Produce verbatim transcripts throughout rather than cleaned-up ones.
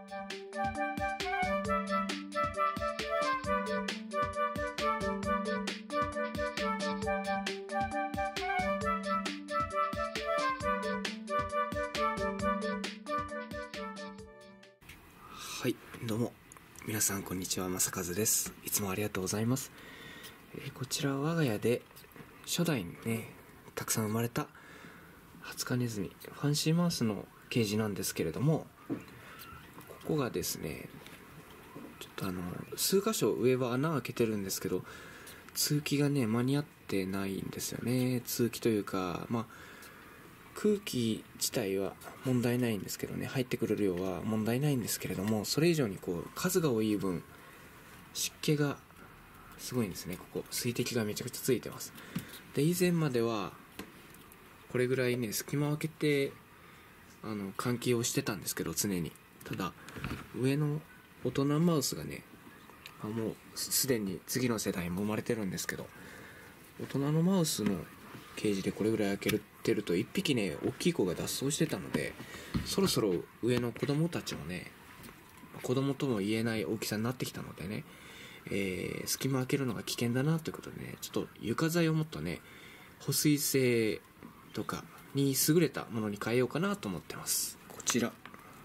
はい、どうも皆さんこんにちは、正和です。いつもありがとうございます。えー、こちらは我が家で初代にねたくさん生まれたハツカネズミファンシーマウスのケージなんですけれども、ここがですねちょっとあの数箇所上は穴開けてるんですけど、通気がね間に合ってないんですよね。通気というか、まあ空気自体は問題ないんですけどね、入ってくる量は問題ないんですけれども、それ以上にこう数が多い分湿気がすごいんですね。ここ水滴がめちゃくちゃついてます。で以前まではこれぐらいね隙間を開けてあの換気をしてたんですけど、常に。ただ上の大人マウスがね、もうすでに次の世代も生まれてるんですけど、大人のマウスのケージでこれぐらい開けてるといっぴきね大きい子が脱走してたので、そろそろ上の子供たちもね子供とも言えない大きさになってきたのでね、えー、隙間開けるのが危険だなということでね、ちょっと床材をもっとね保水性とかに優れたものに変えようかなと思ってます。こちら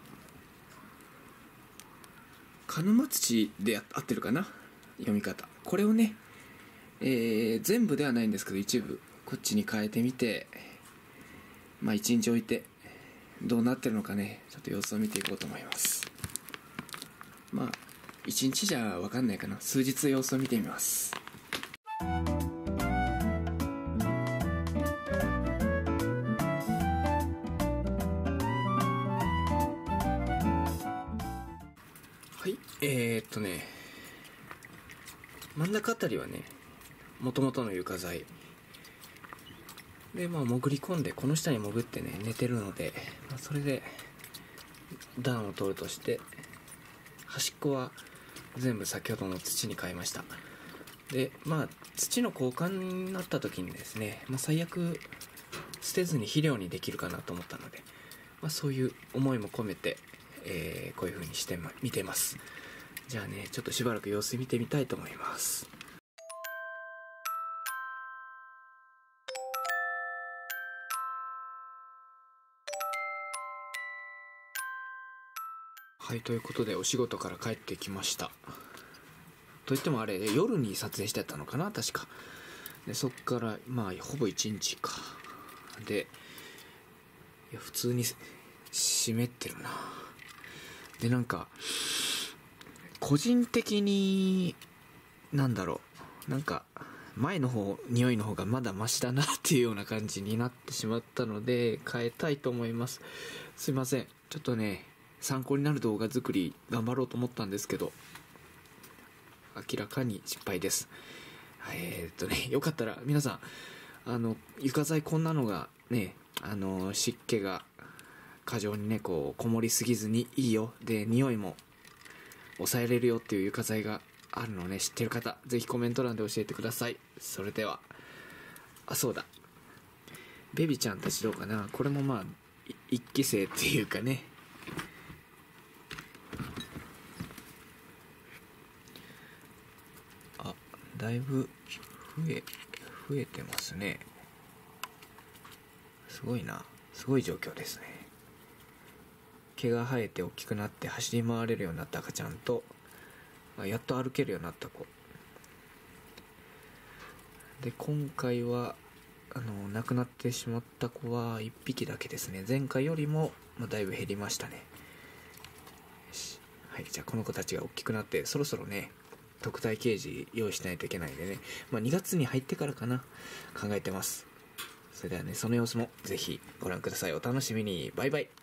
鹿沼土で合ってるかな、読み方。これをね、えー、全部ではないんですけど一部こっちに変えてみて、まあ一日置いてどうなってるのかね、ちょっと様子を見ていこうと思います。まあ一日じゃ分かんないかな、数日様子を見てみます。はい、えー、っとね真ん中あたりはね元々の床材で、まあ潜り込んでこの下に潜ってね寝てるので、まあ、それで暖を取るとして、端っこは全部先ほどの土に変えました。でまあ土の交換になった時にですね、まあ、最悪捨てずに肥料にできるかなと思ったので、まあ、そういう思いも込めて、えー、こういう風にして見てます。じゃあねちょっとしばらく様子見てみたいと思います。はい、ということでお仕事から帰ってきました。といってもあれ夜に撮影してたのかな確かで、そっからまあほぼいちにちかで、いや普通に湿ってるな。でなんか個人的になんだろう、なんか前の方匂いの方がまだマシだなっていうような感じになってしまったので変えたいと思います。すいません、ちょっとね参考になる動画作り頑張ろうと思ったんですけど明らかに失敗です。えー、っとねよかったら皆さんあの床材こんなのがね、あの湿気が過剰にねこうこもりすぎずにいいよ、で匂いも抑えれるよっていう床材があるのをね知ってる方ぜひコメント欄で教えてください。それでは、あそうだベビちゃんたちどうかな。これもまあ一期生っていうかね、あだいぶ増え増えてますね。すごいな、すごい状況ですね。毛が生えて大きくなって走り回れるようになった赤ちゃんと、やっと歩けるようになった子で、今回はあの亡くなってしまった子はいっぴきだけですね。前回よりも、まあ、だいぶ減りましたね。はい、じゃあこの子たちが大きくなってそろそろね特待ケージ用意しないといけないんでね、まあ、にがつに入ってからかな考えてます。それではねその様子もぜひご覧ください。お楽しみに。バイバイ。